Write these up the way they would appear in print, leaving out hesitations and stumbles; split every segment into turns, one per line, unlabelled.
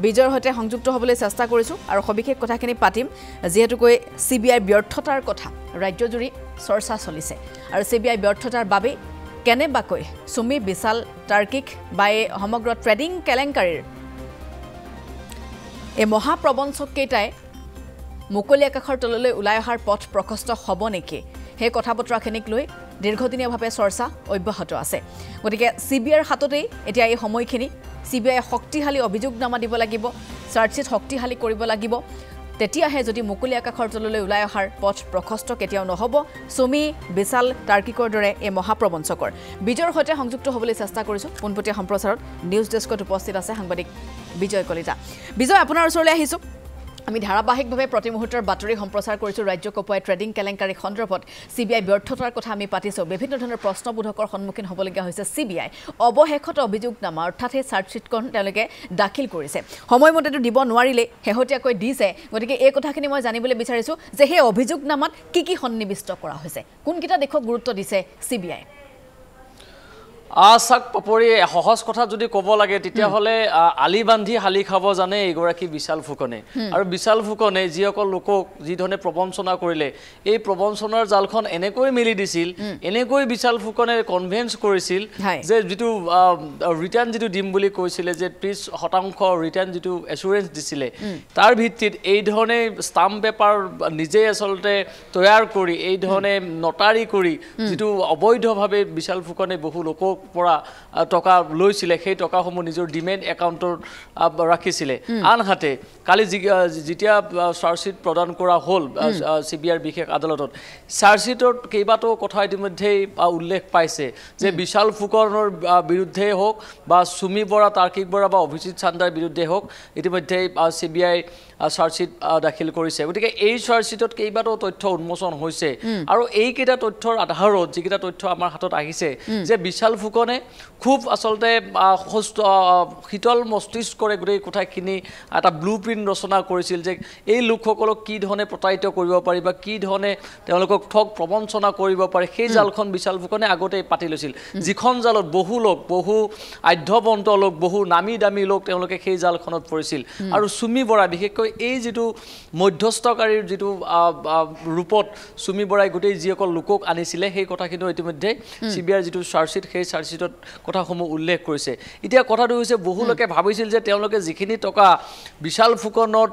বিজয়ৰ সৈতে সংযুক্ত হ'বলৈ চেষ্টা কৰিছো আৰু সবিশেষ কথাখিনি পাতিম যেহেতুকৈ CBIৰ ব্যৰ্থতাৰ কথা ৰাজ্যজুৰি চৰ্চা চলিছে আৰু CBI ব্যৰ্থতাৰ বাবে কেনেবাকৈ সুমি বিশাল তাৰ্কিক বা সমগ্ৰ ট্ৰেডিং কেলেংকাৰীৰ এই মহাপ্ৰবঞ্চক কেইটাই মুকলি আকাশৰ তললৈ ওলাই অহাৰ পথ প্ৰশস্ত হ'ব নেকি হে কথা বতৰাখিনিক লৈ দীৰ্ঘদিনীয়াভাৱে চৰ্চা অব্যাহত আছে গতিকে CBIৰ হাততেই এতিয়া এই সময়খিনি CBI শক্তিশালী অভিযোগনামা দিব লাগিব চাৰ্জশিট শক্তিশালী কৰিব লাগিব তেতিয়াহে যদি মুকলি আকাশৰ তললৈ ওলাই অহাৰ পথ প্ৰশস্ত কেতিয়াও নহব সুমি বিশাল তাৰ্কিকৰ দৰে এই মহাপ্ৰবঞ্চকৰ বিজয়ৰ সৈতে সংযুক্ত হ'বলৈ চেষ্টা কৰিছো পোনপটীয়া সম্প্ৰচাৰত নিউজ ডেস্কত উপস্থিত আছে সাংবাদিক বিজয় কলিতা বিজয় আপোনাৰ ওচৰলৈ আহিছো আমি ধাৰাবাহিকভাৱে প্ৰতি মুহূৰ্তৰ বাতৰি সম্প্ৰচাৰ কৰিছো ৰাজ্য কপাই ট্ৰেডিং কেলেংকাৰী সন্দৰ্ভত CBI ব্যৰ্থতাৰ কথা আমি পাতিছো বিভিন্ন ধৰণৰ প্ৰশ্নবোধকৰ সন্মুখীন হ'বলগীয়া হৈছে CBI অৱশেষত অভিযোগনামা অৰ্থাৎ এই চাৰ্জশিটখন তেওঁলোকে দাখিল কৰিছে সময়মতেতো দিব নোৱাৰিলে হেহতীয়াকৈ দিছে গতিকে এই কথাখিনি মই জানিবলৈ বিচাৰিছো যে সেই অভিযোগনামাত কি সন্নিবিষ্ট কৰা হৈছে কোনকিটা দেখক গুৰুত্ব দিছে CBI
চাক পাপৰি সহজ কথা যদি ক'ব লাগে তেতিয়া হলে আলি বান্ধি হালি খাব জানে এগৰাকী বিশাল ফুকনে আৰু বিশাল ফুকনে যিসকল লোকক যি ধৰণে প্ৰবঞ্চনা কৰিলে এই প্ৰবঞ্চনাৰ জালখন এনেকৈ মেলি দিছিল এনেকৈ বিশাল ফুকনে কনভিন্স কৰিছিল যে যিটো ৰিটাৰ্ণ যিটো দিম বুলি কৈছিলে যে 30% ৰিটাৰ্ণ যিটো এছুৰেন্স দিছিলে তাৰ ভিত্তিত এই ধৰণে ষ্টাম্প পেপাৰ নিজে আসলতে তৈয়াৰ কৰি এই ধৰণে নটাৰী কৰি যিটো অবৈধভাৱে বিশাল ফুকনে বহু লোকক পৰা টকা লৈছিলে সেই টকাসমূহ নিজৰ ডিমেণ্ট একাউণ্টত ৰাখিছিলে আনহাতে কালি যেতিয়া চাৰ্জশিট প্ৰদান কৰা হ'ল CBIৰ বিশেষ আদালতত চাৰ্জশিটত কেইবাটাও কথা ইতিমধ্যে উল্লেখ পাইছে যে বিশাল ফুকনৰ বিৰুদ্ধে হোক বা সুমি বৰা তাৰ্কিক বৰা বা অভিজিত চান্দাৰ বিৰুদ্ধে হোক ইতিমধ্যে CBI চাৰ্জশিট দাখিল কৰিছে গতিকে এই চাৰ্জশিটত কেইবাটাও তথ্য উন্মোচন হৈছে আৰু এইকেইটা তথ্যৰ আধাৰত যিকেইটা তথ্য আমাৰ হাতত আহিছে যে বিশাল ফুকনে খুব আসলতে শীতল মস্তিষ্কৰে গোটেই কথাখিনি এটা ব্লুপ্ৰিণ্ট ৰচনা কৰিছিল যে এই লোকসকলক কি ধৰণে প্ৰতাৰিত কৰিব পাৰি বা কি ধৰণে তেওঁলোকক ঠগ প্ৰবঞ্চনা কৰিব পাৰে সেই জালখন বিশাল ফুকনে আগতে পাতি লৈছিল যিখন জালত বহু লোক বহু আধ্যবন্ত লোক বহু নামী দামী লোক তেওঁলোকে সেই জালখনত পৰিছিল আৰু সুমি বৰা বিশেষকৈ এই যিটো মধ্যস্থকাৰীৰ যিটো ৰূপত সুমি বৰাই গোটেই যিসকল লোকক আনিছিলে সেই কথাখিনি ইতিমধ্যে CBIৰ যিটো চাৰ্জশিট সেই চাৰ্জশিটত কথাসমূহ উল্লেখ কৰিছে এতিয়া কথাটো হৈছে বহু লোকে ভাবিছিল যে তেওঁলোকে যিখিনি টকা বিশাল ফুকনত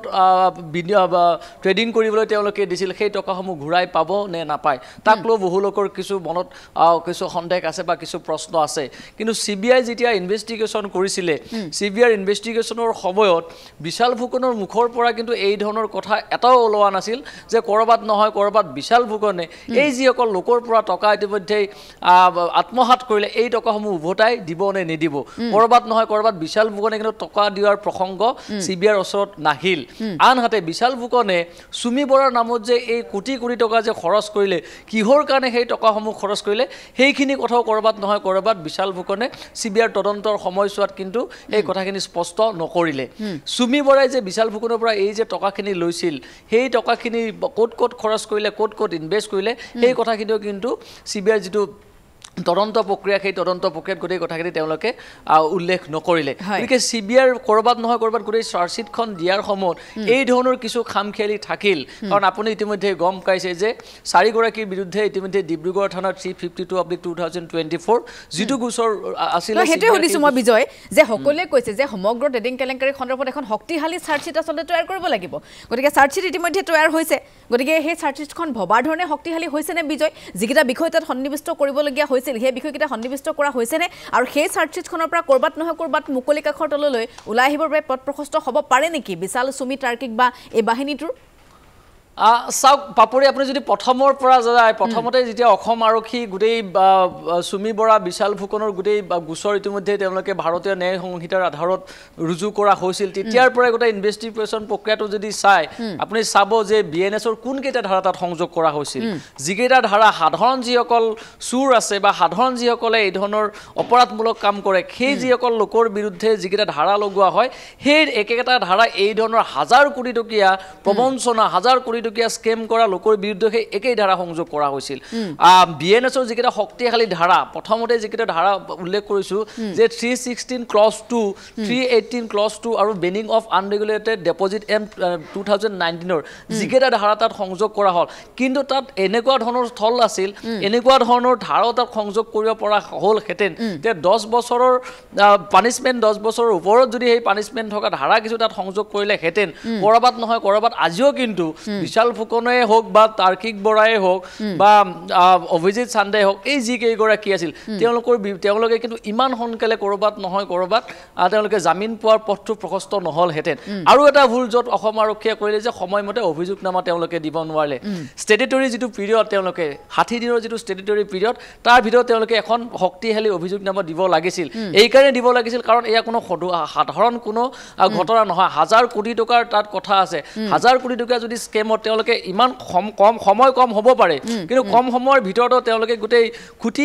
ট্ৰেডিং কৰিবলৈ তেওঁলোকে দিছিল সেই টকাসমূহ ঘূৰাই পাব নে নাপায় তাক লৈ বহু লোকৰ কিছু মনত কিছু সন্দেহ আছে বা কিছু প্ৰশ্ন আছে কিন্তু CBI যেতিয়া ইনভেষ্টিগেশ্যন কৰিছিলে CBIৰ ইনভেষ্টিগেশ্যনৰ সময়ত বিশাল ফুকনৰ মুখৰ পৰা কিন্তু এই ধৰণৰ কথা এটাও ওলোৱা নাছিল যে কৰবাত নহয় কৰবাত বিশাল ফুকনে এই যিসকল লোকৰ পৰা টকা ইতিমধ্যে আত্মহাত কৰিলে এই টকাসমূহ উভতাই দিব নে নিদিব কৰবাত নহয় কৰবাত বিশাল ফুকনে কিন্তু টকা দিয়াৰ প্ৰসংগ CBIৰ ওচৰত নাহিল আনহাতে বিশাল ফুকনে সুমি বৰাৰ নামত যে এই কোটি কোটি টকা যে খৰচ কৰিলে কিহৰ কাৰণে সেই টকাসমূহ খৰচ কৰিলে সেইখিনি কথাও কৰবাত নহয় কৰবাত বিশাল ফুকনে CBIৰ তদন্তৰ সময়ছোৱাত কিন্তু এই কথাখিনি স্পষ্ট নকৰিলে সুমি বৰাই যে বিশাল ফুকনৰ পৰা এই যে টকাখিনি লৈছিল সেই টকাখিনি ক'ত খৰচ কৰিলে ক'ত ইনভেষ্ট কৰিলে সেই কথাখিনিও কিন্তু CBIৰ যিটো তদন্ত প্ৰক্ৰিয়া সেই তদন্ত প্ৰক্ৰিয়াত গোটেই কথাখিনি তেওঁলোকে উল্লেখ নকৰিলে গতিকে CBIৰ কৰবাত নহয় কৰবাত গোটেই চাৰ্জশিটখন দিয়াৰ সময়ত এই ধৰণৰ কিছু খামখেয়ালি থাকিল কাৰণ আপুনি ইতিমধ্যে গম পাইছে যে 4 গৰাকীৰ বিৰুদ্ধে ইতিমধ্যে ডিব্ৰুগড় থানাৰ 352/2024 যিটো গোচৰ আছিল
হেতু শুনিছো মই বিজয় যে সকলোৱে কৈছে যে সমগ্ৰ ট্ৰেডিং কেলেংকাৰী সন্দৰ্ভত এখন শক্তিশালী চাৰ্জশিট আসলে তৈয়াৰ কৰিব লাগিব গতিকে চাৰ্জশিট ইতিমধ্যে তৈয়াৰ হৈছে গতিকে সেই চাৰ্জশিটখন ভবাৰ ধৰণে শক্তিশালী হৈছে নে বিজয় যিকিটা বিষয় তাত সন্নিবিষ্ট কৰিবলগীয়া হৈছিল সেই বিষয়কিটা সন্নিবিষ্ট কৰা হৈছে নে আৰু সেই চাৰ্জশিটখনৰ পৰা কৰবাত নহয় কৰবাত মুকলি কাখৰ তললৈ ওলাই আহিবৰ বাবে পথ প্ৰশস্ত হ'ব পাৰে নেকি বিশাল সুমি তাৰ্কিক বা এই বাহিনীটোৰ
চাওক পাপৰি আপুনি যদি প্ৰথমৰ পৰা যায় প্ৰথমতে যেতিয়া অসম আৰক্ষী গোটেই সুমি বৰা বিশাল ফুকনৰ গোটেই গোচৰ ইতিমধ্যে তেওঁলোকে ভাৰতীয় ন্যায় সংহিতাৰ আধাৰত ৰুজু কৰা হৈছিল তেতিয়াৰ পৰা গোটেই ইনভেষ্টিগেশ্যন প্ৰক্ৰিয়াটো যদি চাই আপুনি চাব যে BNSৰ কোনকেইটা ধাৰা তাত সংযোগ কৰা হৈছিল যিকেইটা ধাৰা সাধাৰণ যিসকল চুৰ আছে বা সাধাৰণ যিসকলে এই ধৰণৰ অপৰাধমূলক কাম কৰে সেই যিসকল লোকৰ বিৰুদ্ধে যিকেইটা ধাৰা লগোৱা হয় সেই একেটা ধাৰা এই ধৰণৰ হাজাৰ কোটি টকীয়া প্ৰবঞ্চনা হাজাৰ কোটি টকীয়া স্কেম কৰা লোকৰ বিৰুদ্ধে সেই একেই ধাৰা সংযোগ কৰা হৈছিল বিএনএছৰ যিকেইটা শক্তিশালী ধাৰা প্ৰথমতে যিকেইটা ধাৰা উল্লেখ কৰিছোঁ যে 316 ক্লজ 2 318 ক্লজ 2 আৰু বেনিং অফ আনৰেগুলেটেড ডেপজিট এম 2019 যিকেইটা ধাৰা তাত সংযোগ কৰা হ'ল কিন্তু তাত এনেকুৱা ধৰণৰ স্থল আছিল এনেকুৱা ধৰণৰ ধাৰাও তাত সংযোগ কৰিব পৰা হ'লহেঁতেন যে 10 বছৰৰ পানিশমেণ্ট 10 বছৰৰ ওপৰত যদি সেই পানিশমেণ্ট থকা ধাৰা কিছু তাত সংযোগ কৰিলেহেঁতেন কৰবাত নহয় কৰবাত আজিও কিন্তু বিশাল ফুকনে হওক বা তাৰ্কিক বৰাই হওক বা অভিজিৎ চান্দাই হওক এই যি কেইগৰাকী আছিল তেওঁলোকে কিন্তু ইমান সোনকালে কৰবাত নহয় কৰবাত তেওঁলোকে জামিন পোৱাৰ পথটো প্ৰশস্ত নহলহেঁতেন আৰু এটা ভুল য'ত অসম আৰক্ষীয়ে কৰিলে যে সময়মতে অভিযোগনামা তেওঁলোকে দিব নোৱাৰিলে ষ্টেটুটৰী যিটো পিৰিয়ড তেওঁলোকে 60 দিনৰ যিটো ষ্টেটুটৰী পিৰিয়ড তাৰ ভিতৰত তেওঁলোকে এখন শক্তিশালী অভিযোগনামা দিব লাগিছিল এইকাৰণে দিব লাগিছিল কাৰণ এয়া কোনো সাধাৰণ কোনো ঘটনা নহয় হাজাৰ কোটি টকাৰ তাত কথা আছে হাজাৰ কোটি টকা যদি স্কেমত তেওঁলোকে ইমান কম সময় কম হ'ব পাৰে কিন্তু কম সময়ৰ ভিতৰতো তেওঁলোকে গোটেই খুঁটি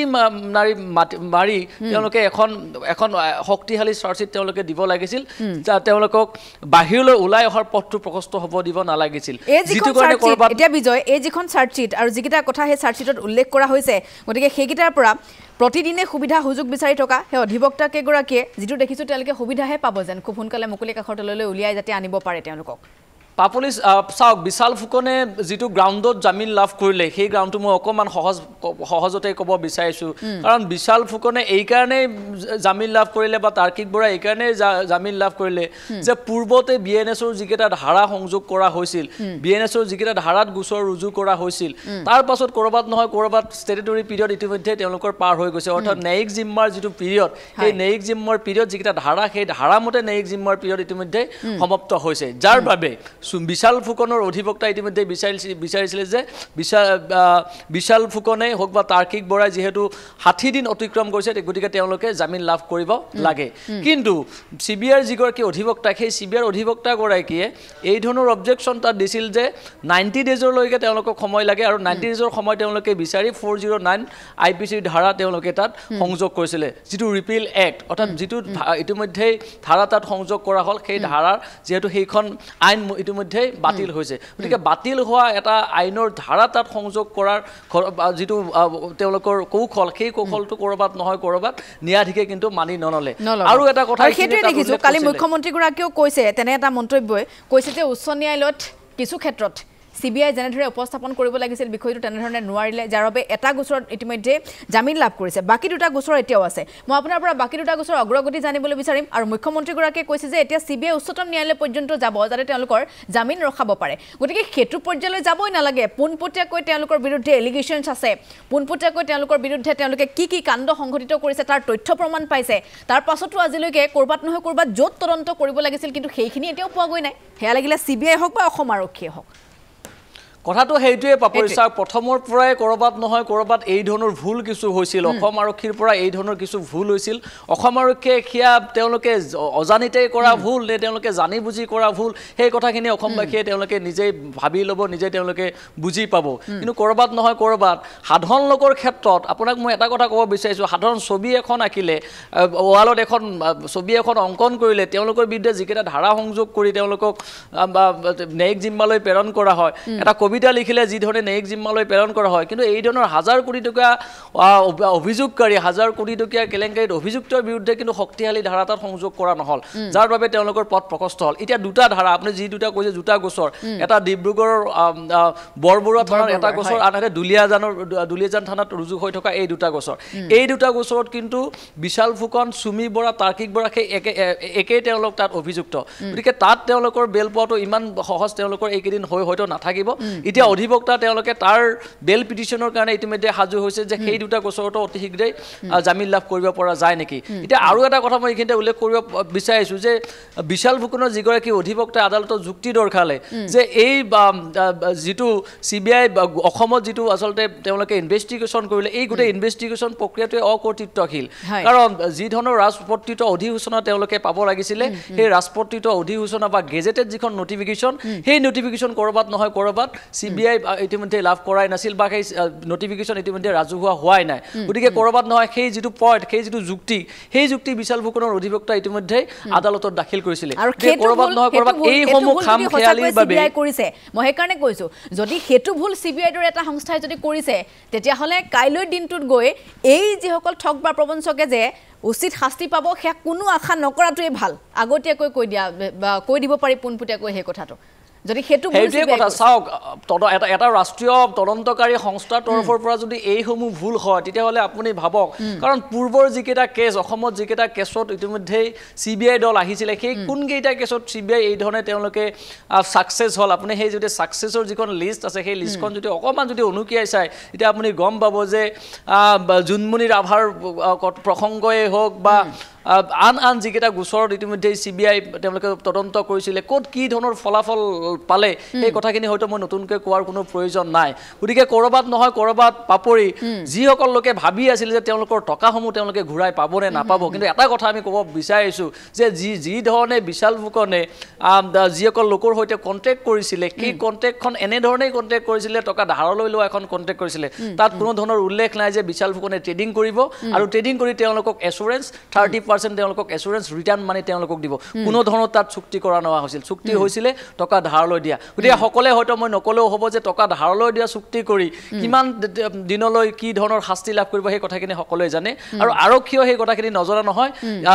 মাৰি তেওঁলোকে এখন শক্তিশালী চাৰ্জশ্বিট তেওঁলোকে দিব লাগিছিল তেওঁলোকক বাহিৰলৈ ওলাই অহাৰ পথটো প্ৰশস্ত হ'ব দিব নালাগিছিল যিটো কাৰণে কৰবাত
এতিয়া বিজয় এই যিখন চাৰ্জশ্বিট আৰু যিকেইটা কথা সেই চাৰ্জশ্বিটত উল্লেখ কৰা হৈছে গতিকে সেইকেইটাৰ পৰা প্ৰতিদিনে সুবিধা সুযোগ বিচাৰি থকা সেই অধিবক্তা কেইগৰাকীয়ে যিটো দেখিছোঁ তেওঁলোকে সুবিধাহে পাব যেন খুব সোনকালে মুকলি কাষৰ তললৈ উলিয়াই যাতে আনিব পাৰে তেওঁলোকক
পাপুলিছ চাওক বিশাল ফুকনে যিটো গ্ৰাউণ্ডত জামিন লাভ কৰিলে সেই গ্ৰাউণ্ডটো মই অকণমান সহজতে ক'ব বিচাৰিছোঁ কাৰণ বিশাল ফুকনে এইকাৰণেই জামিন লাভ কৰিলে বা তাৰ্কিক বৰাই এইকাৰণেই জামিন লাভ কৰিলে যে পূৰ্বতে বিএনএছৰ যিকেইটা ধাৰা সংযোগ কৰা হৈছিল বিএনএছৰ যিকেইটা ধাৰাত গোচৰ ৰুজু কৰা হৈছিল তাৰ পাছত ক'ৰবাত নহয় ক'ৰবাত ষ্টেটুটৰী পিৰিয়ড ইতিমধ্যে তেওঁলোকৰ পাৰ হৈ গৈছে অৰ্থাৎ ন্যায়িক জিম্মাৰ যিটো পিৰিয়ড সেই ন্যায়িক জিম্মাৰ পিৰিয়ড যিকেইটা ধাৰা সেই ধাৰামতে ন্যায়িক জিম্মাৰ পিৰিয়ড ইতিমধ্যে সমাপ্ত হৈছে যাৰ বাবে বিশাল ফুকনৰ অধিবক্তা ইতিমধ্যে বিচাৰিছিলে যে বিশাল ফুকনে হওক বা তাৰ্কিক বৰাই যিহেতু 60 দিন অতিক্ৰম কৰিছে গতিকে তেওঁলোকে জামিন লাভ কৰিব লাগে কিন্তু CBIৰ যিগৰাকী অধিবক্তা সেই CBIৰ অধিবক্তাগৰাকীয়ে এই ধৰণৰ অবজেকশ্যন তাত দিছিল যে 90 ডেজৰলৈকে তেওঁলোকক সময় লাগে আৰু 90 ডেজৰ সময় তেওঁলোকে বিচাৰি 409 IPC ধাৰা তেওঁলোকে তাত সংযোগ কৰিছিলে যিটো ৰিপিল এক্ট অৰ্থাৎ যিটো ইতিমধ্যে ধাৰা তাত সংযোগ কৰা হ'ল সেই ধাৰাৰ যিহেতু সেইখন আইন ইতিমধ্যে বাতিল হৈছে গতিকে বাতিল হোৱা এটা আইনৰ ধাৰা তাত সংযোগ কৰাৰ যিটো তেওঁলোকৰ কৌশল সেই কৌশলটো কৰবাত নহয় কৰবাত ন্যায়াধীশে কিন্তু মানি নললে আৰু এটা কথা
সেইটোৱে দেখিছোঁ কালি মুখ্যমন্ত্ৰীগৰাকীয়েও কৈছে তেনে এটা মন্তব্যই কৈছে যে উচ্চ ন্যায়ালয়ত কিছু ক্ষেত্ৰত CBI যেনেদৰে উপস্থাপন কৰিব লাগিছিল বিষয়টো তেনেধৰণে নোৱাৰিলে যাৰ বাবে এটা গোচৰত ইতিমধ্যে জামিন লাভ কৰিছে বাকি দুটা গোচৰ এতিয়াও আছে মই আপোনাৰ পৰা বাকি দুটা গোচৰ অগ্ৰগতি জানিবলৈ বিচাৰিম আৰু মুখ্যমন্ত্ৰীগৰাকীয়ে কৈছে যে এতিয়া CBI উচ্চতম ন্যায়ালয় পৰ্যন্ত যাব যাতে তেওঁলোকৰ জামিন ৰখাব পাৰে গতিকে সেইটো পৰ্যায়লৈ যাবই নালাগে পোনপটীয়াকৈ তেওঁলোকৰ বিৰুদ্ধে এলিগেশ্যনছ আছে পোনপটীয়াকৈ তেওঁলোকৰ বিৰুদ্ধে তেওঁলোকে কি কাণ্ড সংঘটিত কৰিছে তাৰ তথ্য প্ৰমাণ পাইছে তাৰ পাছতো আজিলৈকে কৰবাত নহয় কৰবাত য'ত তদন্ত কৰিব লাগিছিল কিন্তু সেইখিনি এতিয়াও পোৱা গৈ নাই সেয়া লাগিলে CBI হওক বা অসম আৰক্ষীয়ে হওক
কথাটো সেইটোৱে পাপৰিছা প্ৰথমৰ পৰাই কৰবাত নহয় কৰবাত এই ধৰণৰ ভুল কিছু হৈছিল অসম আৰক্ষীৰ পৰা এই ধৰণৰ কিছু ভুল হৈছিল অসম আৰক্ষীয়ে খিয়া তেওঁলোকে অজানিতে কৰা ভুল নে তেওঁলোকে জানি বুজি কৰা ভুল সেই কথাখিনি অসমবাসীয়ে তেওঁলোকে নিজেই ভাবি ল'ব নিজে তেওঁলোকে বুজি পাব কিন্তু কৰবাত নহয় কৰবাত সাধাৰণ লোকৰ ক্ষেত্ৰত আপোনাক মই এটা কথা ক'ব বিচাৰিছোঁ সাধাৰণ ছবি এখন আঁকিলে ৱালত এখন ছবি এখন অংকন কৰিলে তেওঁলোকৰ বিৰুদ্ধে যিকেইটা ধাৰা সংযোগ কৰি তেওঁলোকক ন্যায়িক জিম্মালৈ প্ৰেৰণ কৰা হয় এটা কবিতা লিখিলে যি ধৰণে ন্যায়িক জিম্মালৈ প্ৰেৰণ কৰা হয় কিন্তু এই ধৰণৰ হাজাৰ কোটি টকা অভিযোগকাৰী হাজাৰ কোটি টকীয়া কেলেংকাৰীত অভিযুক্তৰ বিৰুদ্ধে কিন্তু শক্তিশালী ধাৰা তাত সংযোগ কৰা নহল যাৰ বাবে তেওঁলোকৰ পথ প্ৰশস্ত হ'ল এতিয়া দুটা ধাৰা আপুনি যি দুটা কৈছে দুটা গোচৰ এটা ডিব্ৰুগড়ৰ বৰবৰুৱা থানাৰ এটা গোচৰ আনহাতে দুলিয়াজান থানাত ৰুজু হৈ থকা এই দুটা গোচৰত কিন্তু বিশাল ফুকন চুমি বৰা তাৰ্কিক বৰা সেই একেই তেওঁলোক তাত অভিযুক্ত গতিকে তাত তেওঁলোকৰ বেল পোৱাটো ইমান সহজ তেওঁলোকৰ এইকেইদিন হয়তো নাথাকিব এতিয়া অধিবক্তা তেওঁলোকে তাৰ বেল পিটিশনৰ কাৰণে ইতিমধ্যে সাজু হৈছে যে সেই দুটা গোচৰটো অতি শীঘ্ৰেই জামিন লাভ কৰিব পৰা যায় নেকি এতিয়া আৰু এটা কথা মই এইখিনিতে উল্লেখ কৰিব বিচাৰিছোঁ যে বিশাল ফুকনৰ যিগৰাকী অধিবক্তাই আদালতত যুক্তি দৰ্শালে যে এই যিটো CBI অসমত যিটো আচলতে তেওঁলোকে ইনভেষ্টিগেশ্যন কৰিলে এই গোটেই ইনভেষ্টিগেশ্যন প্ৰক্ৰিয়াটোৱে অকৰ্তৃত্বশীল কাৰণ যি ধৰণৰ ৰাজপত্ৰিত অধিসূচনা তেওঁলোকে পাব লাগিছিলে সেই ৰাজপত্ৰিত অধিসূচনা বা গেজেটেড যিখন নটিফিকেশ্যন সেই নটিফিকেশ্যন কৰবাত নহয় কৰবাত CBI ইতিমধ্যে লাভ কৰাই নাছিল বা সেই নটিফিকেশ্যন ইতিমধ্যে ৰাজহুৱা হোৱাই নাই গতিকে কৰবাত নহয় সেই যিটো পইণ্ট সেই যিটো যুক্তি সেই যুক্তি বিশাল ফুকনৰ অধিবক্তা ইতিমধ্যে আদালতত দাখিল কৰিছিল কৰবাত নহয় কৰবাত এই সমূহ খাম খেয়ালিৰ বাবে
কৰিছে মই সেইকাৰণে কৈছো যদি হেতু ভুল CBI দৰে এটা সংস্থাই যদি কৰিছে তেতিয়া হলে কাইলৈ দিনটোত গৈ এই যিসকল ঠগ বা প্ৰবঞ্চকে যে উচিত শাস্তি পাব সে কোনো আশা নকৰাটোৱে ভাল আগতীয়াকৈ কৈ দিব পাৰি পোনপুটিয়াকৈ সেই কথাটো যদি হেতু ভুল
কথা চাওক এটা ৰাষ্ট্ৰীয় তদন্তকাৰী সংস্থাৰ তৰফৰ পৰা যদি এই সমূহ ভুল হয় তেতিয়া হলে আপুনি ভাবক কাৰণ পূৰ্বৰ যিকেইটা কেছ অসমত যিকেইটা কেছত ইতিমধ্যে CBI দল আহিছিল সেই কোনকেইটা কেছত CBI এই ধৰণে তেওঁলোকে সাকসেস হল আপুনি সেই যদি সাকসেসৰ যিখন লিষ্ট আছে সেই লিষ্টখন যদি অকমান যদি অনুকিয়াই চাই তেতিয়া আপুনি গম পাব যে জুনমণি ৰাভাৰ প্ৰসংগই হোক বা আন যিকেইটা গোচৰত ইতিমধ্যে CBI তেওঁলোকে তদন্ত কৰিছিলে ক'ত কি ধৰণৰ ফলাফল পালে এই কথাখিনি হয়তো মই নতুনকৈ কোৱাৰ কোনো প্ৰয়োজন নাই গতিকে কৰবাত নহয় কৰবাত পাপৰি যিসকল লোকে ভাবি আছিল যে তেওঁলোকৰ টকাসমূহ তেওঁলোকে ঘূৰাই পাব নে নাপাব কিন্তু এটা কথা আমি ক'ব বিচাৰিছো যে যি ধৰণে বিশাল ফুকনে যিসকল লোকৰ সৈতে কণ্টেক্ট কৰিছিলে সেই কণ্টেক্টখন এনেধৰণেই কণ্টেক্ট কৰিছিলে টকা ধাৰলৈ লোৱা এখন কণ্টেক্ট কৰিছিলে তাত কোনো ধৰণৰ উল্লেখ নাই যে বিশাল ফুকনে ট্ৰেডিং কৰিব আৰু ট্ৰেডিং কৰি তেওঁলোকক এছুৰেঞ্চ 30% তেওঁলোকক এছুৰেঞ্চ ৰিটাৰ্ণ মানি তেওঁলোকক দিব কোনো ধৰণৰ তাত চুক্তি কৰা নোৱা হৈছিল চুক্তি হৈছিলে টকা ধাৰলৈ দিয়া গতিকে সকলে হয়তো মই নকলেও হ'ব যে টকা ধাৰলৈ দিয়া চুক্তি কৰি কিমান দিনলৈ কি ধৰণৰ শাস্তি লাভ কৰিব সেই কথাখিনি সকলোৱে জানে আৰু আৰক্ষীও সেই কথাখিনি নজনা নহয়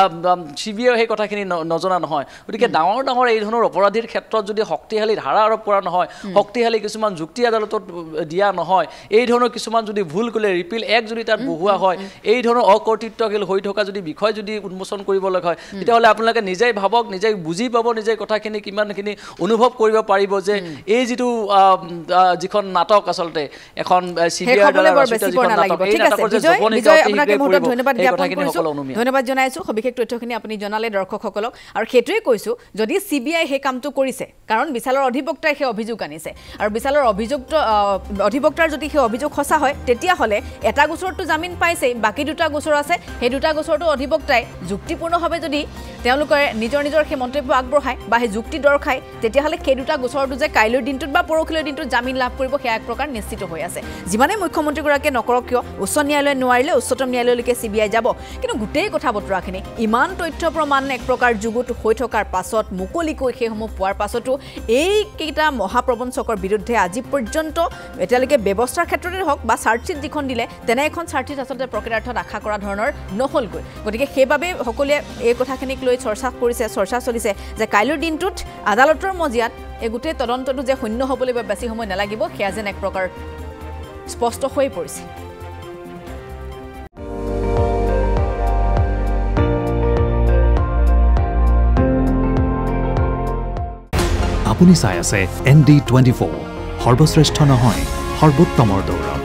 CBIও সেই কথাখিনি নজনা নহয় গতিকে ডাঙৰ ডাঙৰ এই ধৰণৰ অপৰাধীৰ ক্ষেত্ৰত যদি শক্তিশালী ধাৰা আৰোপ কৰা নহয় শক্তিশালী কিছুমান যুক্তি আদালতত দিয়া নহয় এই ধৰণৰ কিছুমান যদি ভুল কৰিলে ৰিপিল এক যদি তাত বহুৱা হয় এই ধৰণৰ অকৰ্তৃত্বশীল হৈ থকা যদি বিষয় যদি উন্মোচন কৰিবলৈ হয় তেতিয়াহ'লে আপোনালোকে নিজেই ভাবক নিজেই বুজি পাব নিজেই কথাখিনি কিমানখিনি অনুভৱ কৰিব পাৰিব যে এই যিটো যিখন নাটক আচলতে এখন CBIৰ দ্বাৰা ৰচিত যিখন নাটক এই নাটকৰ যে জবনিকা আপোনাক বহুত ধন্যবাদ জ্ঞাপন কৰিছো
ধন্যবাদ জনাইছো সবিশেষ তথ্যখিনি আপুনি জনালে দৰ্শকসকলক আৰু সেইটোৱে কৈছো যদি CBI হে কামটো কৰিছে কাৰণ বিশালৰ অধিবক্তাই সেই অভিযোগ আনিছে আৰু বিশালৰ অধিবক্তাৰ যদি সেই অভিযোগ সঁচা হয় তেতিয়া হলে এটা গোচৰটো জামিন পাইছে বাকি দুটা গোচৰ আছে সেই দুটা গোচৰটো অধিবক্তাই যুক্তিপূৰ্ণভাৱে যদি তেওঁলোকে নিজৰ সেই মন্তব্য আগবঢ়ায় বা সেই যুক্তি দৰ্শায় তেতিয়াহ'লে সেই দুটা গোচৰটো যে কাইলৈৰ দিনটোত বা পৰহিলৈৰ দিনটোত জামিন লাভ কৰিব সেয়া এক প্ৰকাৰ নিশ্চিত হৈ আছে যিমানে মুখ্যমন্ত্ৰীগৰাকীয়ে নকৰক কিয় উচ্চ ন্যায়ালয়ে নোৱাৰিলে উচ্চতম ন্যায়ালয়লৈকে CBI যাব কিন্তু গোটেই কথা বতৰাখিনি ইমান তথ্য প্ৰমাণ এক প্ৰকাৰ যুগুত হৈ থকাৰ পাছত মুকলিকৈ সেইসমূহ পোৱাৰ পাছতো এইকেইটা মহাপ্ৰবঞ্চকৰ বিৰুদ্ধে আজি পৰ্যন্ত এতিয়ালৈকে ব্যৱস্থাৰ ক্ষেত্ৰতে হওক বা চাৰ্জশ্বিট যিখন দিলে তেনে এখন চাৰ্জশ্বিট আচলতে প্ৰকৃতাৰ্থত আশা কৰা ধৰণৰ নহ'লগৈ গতিকে সেইবাবে সকলোৱে এই কথাখিনিক লৈ চৰ্চা চলিছে যে কাইলৈৰ দিনটোত আদালতৰ মজিয়াত এই গোটেই তদন্তটো যে শূন্য হ'বলৈ বা বেছি সময় নালাগিব সেয়া যেন এক প্ৰকাৰ স্পষ্ট হৈ পৰিছে
আপুনি চাই আছে ND24 সৰ্বশ্ৰেষ্ঠ নহয় সৰ্বোত্তমৰ দৌৰ